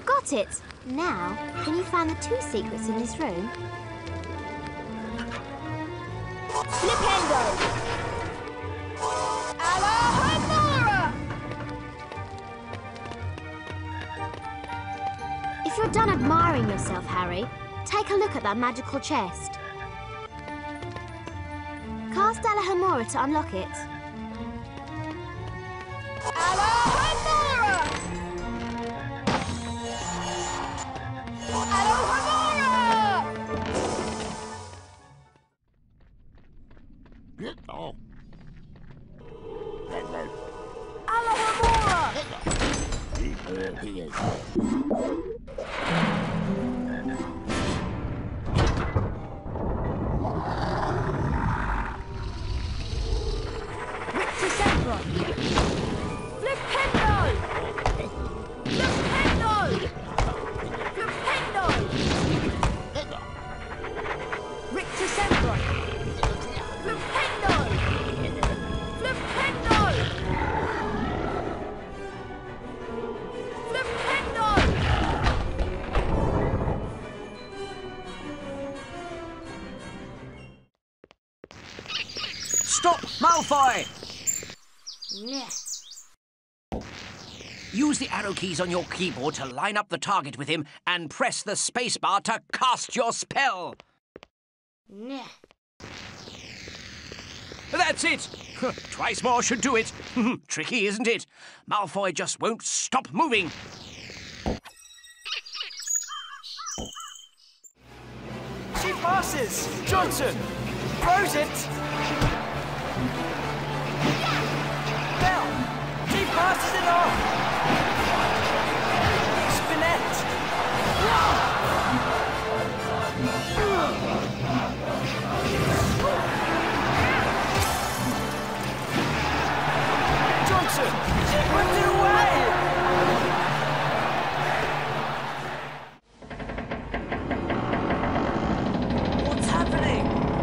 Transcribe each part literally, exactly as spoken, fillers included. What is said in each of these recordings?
got it. Now, can you find the two secrets in this room? Flipendo! Alohomora! If you're done admiring yourself, Harry, take a look at that magical chest. Cast Alohomora to unlock it. Alohomora! Alohomora! Oh. Alohomora! Flipendo! Flipendo! Flipendo! Rictus Sembron! Flipendo! Flipendo! Flipendo! Stop, Malfoy! Use the arrow keys on your keyboard to line up the target with him and press the spacebar to cast your spell. That's it! Twice more should do it. Tricky, isn't it? Malfoy just won't stop moving. She passes! Johnson! Throws it! Bell! She passes it off! Spinette! Johnson! She puts it away! What's happening?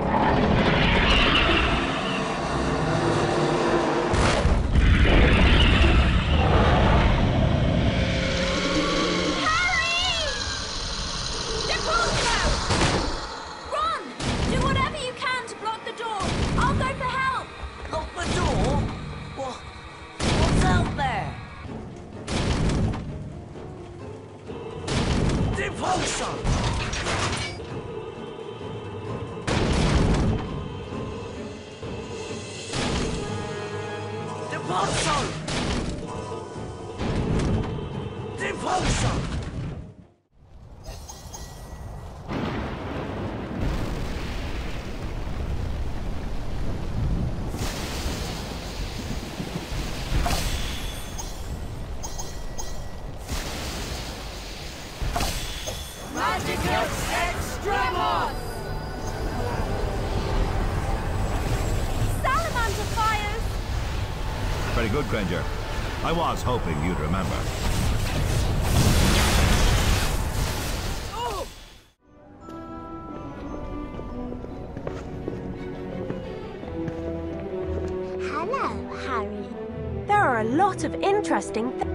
Very good, Granger. I was hoping you'd remember. Oh! Hello, Harry. There are a lot of interesting things.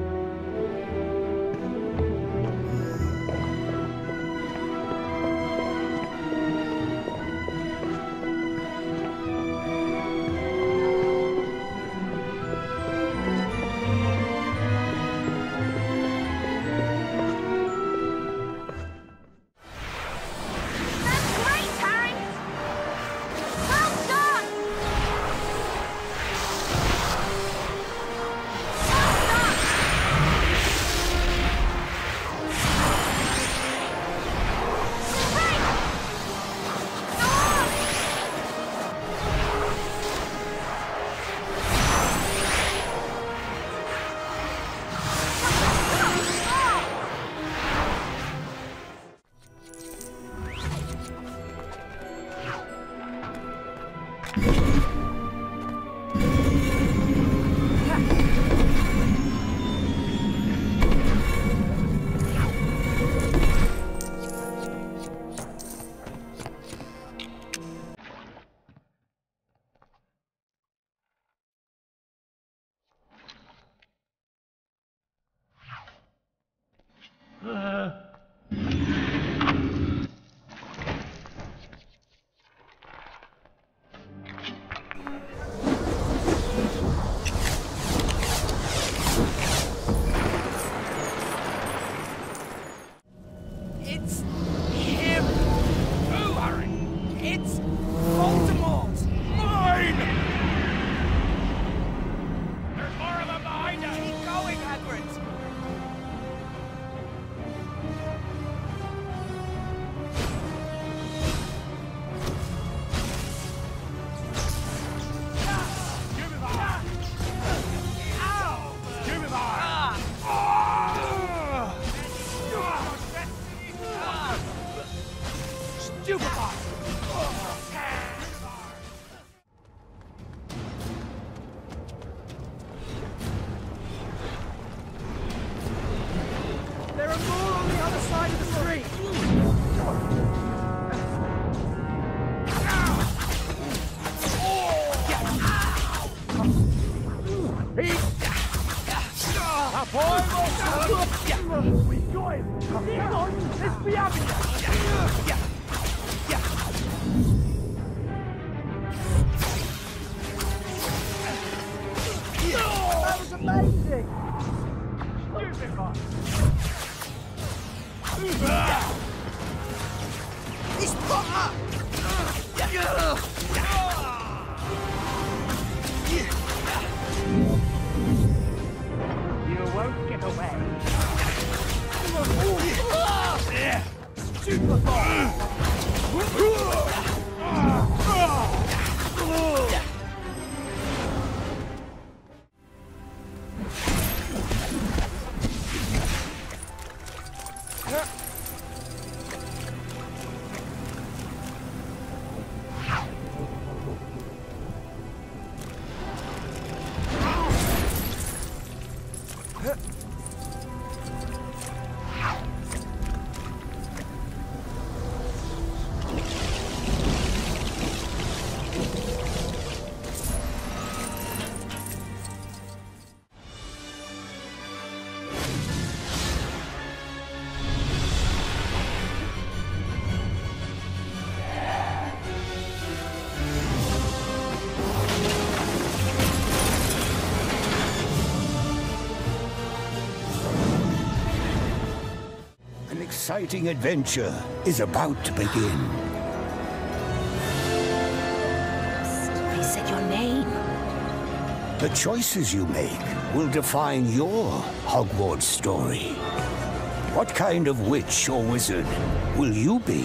We got him! Come on, let's be having you! Yeah. Yeah. That was amazing! Stupid one! He's Potter! You won't get away. Super ball! An exciting adventure is about to begin. I said your name. The choices you make will define your Hogwarts story. What kind of witch or wizard will you be?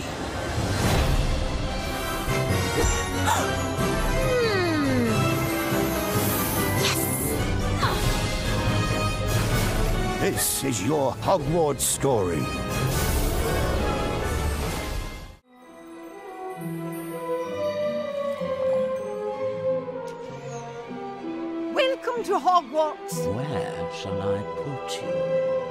This is your Hogwarts story. Welcome to Hogwarts. Where shall I put you?